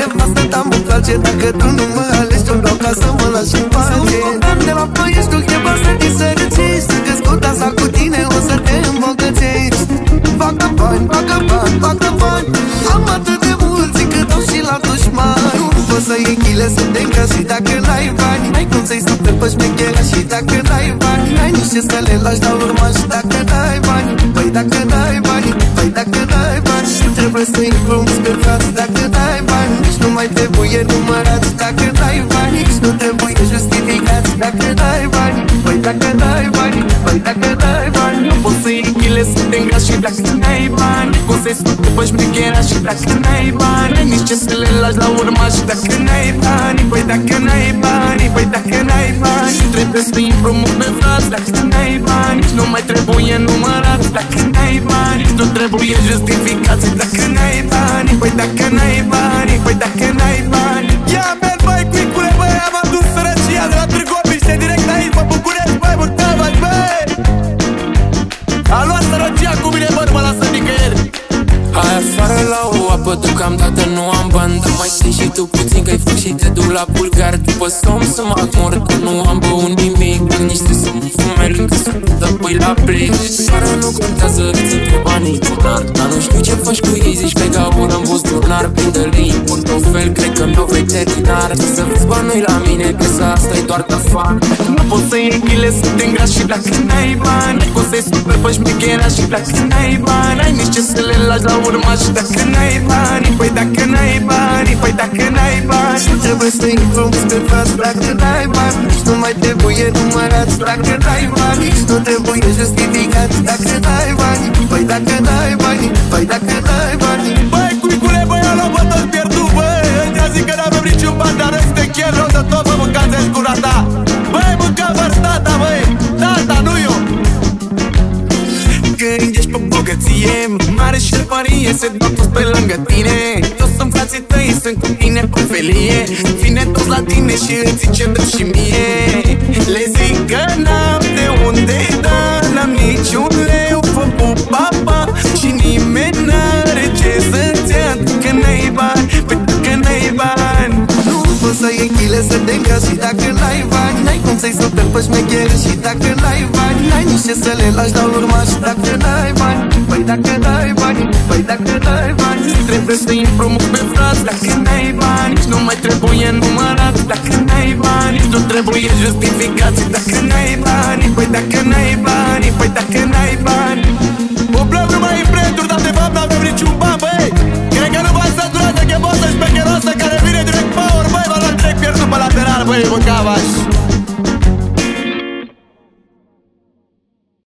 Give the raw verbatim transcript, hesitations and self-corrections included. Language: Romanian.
nevastă ta mă place. Dacă tu nu mă alegi, tu vreau ca să mă lași în pace. Să de la Ploiești, tu chema să te sărăcești. Să crescut asta cu tine, o să te îmbogățești. Facă bani, facă bani, facă bani. Am atât de mulți cât au și la dușmani. Nu poți să iei chile să te îngrași dacă n-ai bani. N-ai cum să-i super pe șmechera și dacă n-ai bani. N-ai nici ce să le lași la urma și dacă n-ai bani. Păi dacă n-ai bani, păi dacă n-ai bani. Și trebuie să-i împrumuți pe frați dacă n-ai bani. Nici nu mai trebuie numărați dacă n-ai bani. Nici nu trebuie justificați dacă n-ai bani. Păi dacă n-ai bani, păi dacă n-ai bani. Nu poți să iei chile să te îngrași și dacă n-ai bani. Cum să-i super pe șmechera și dacă n-ai bani. N-ai nici ce să le lași la urma și dacă n-ai bani. Păi dacă n-ai bani, păi dacă n-ai bani. Trebuie să-i împrumuți pe frați dacă n-ai bani. Nici nu mai trebuie numărați dacă n-ai bani. Nici nu trebuie justificați dacă n-ai bani. Păi dacă n-ai bani, păi dacă n-ai bani. Ia merg băi cuicule băi, am adus sărăcia de la Târgoviște direct aici, mă București băi, Murtavaș băi. A luat sărăcia cu mine bă, nu mă lasă nicăieri. Hai afară la o apă, deocamdată nu am bani. Dar mai stai și tu puțin că-i fac și te duc la Bulgar. După somn să mă acmor, că nu am băut nimic. Niște să mă fume lângă să mă dă pui la plic. Seara nu contează, îți întrebi banii bunar. Dar nu știu ce faci cu ei, zici că-i gaură în buzunar. Prinde-le în portofel, cred că mi-o veterinar. Să vezi banii la mine, că asta-i doar de fan. Nu poți să iei chile să te îngrași și dacă n-ai bani. N-ai cum să-i super pe șmechera și dacă n-ai bani. N-ai nici ce să le lași la urma și dacă n-ai bani. Păi dacă n-ai bani, păi dacă n-ai bani. Trebuie să-i împrumuți pe frați dacă n-ai bani. Nici nu mai trebuie numărați dacă n-ai bani. Nici nu trebuie justificați dacă n-ai bani. Păi dacă n-ai bani, păi dacă n-ai bani. Băi cuicule băi, ăla bă tot pierdut băi. Ăștia zic că n-avem niciun bani, dar noi suntem chiar rău de tot. Bă mâncați-ți gura ta. Băi mânca-vă-ți tata băi, tata nu eu. Când ești pe bogăție, mare șerpărie, se dau toți pe lângă tine. Toți sunt frații tăi, sunt cu tine pe felie. Vine toți la tine și îți zice dă și mie. Le zic că n-am de unde da, n-am niciun leu, fă pupapa. Și nimeni n-are ce să-ți ia dacă n-ai bani, păi dacă n-ai bani. Nu poți să iei chile să te îngrași și dacă n-ai bani. N-ai cum să-i super pe șmechere și dacă n-ai bani. N-ai nici ce să le lași la urma și dacă n-ai bani. Păi dacă n-ai bani, păi dacă n-ai bani. Trebuie să-i împrumuți pe frați dacă n-ai bani. Nici nu mai trebuie numărat dacă n-ai bani. Nici nu trebuie justificați dacă n-ai bani. Păi dacă n-ai bani, păi dacă n-ai bani. Umblăm numai în branduri, dar de fapt n-avem niciun ban, băi. Cred că nu v-ați săturat de chemosă șmecheroasă care vine direct power, băi. V-a luat direct pierdut pe lateral, băi, Mâncavaș.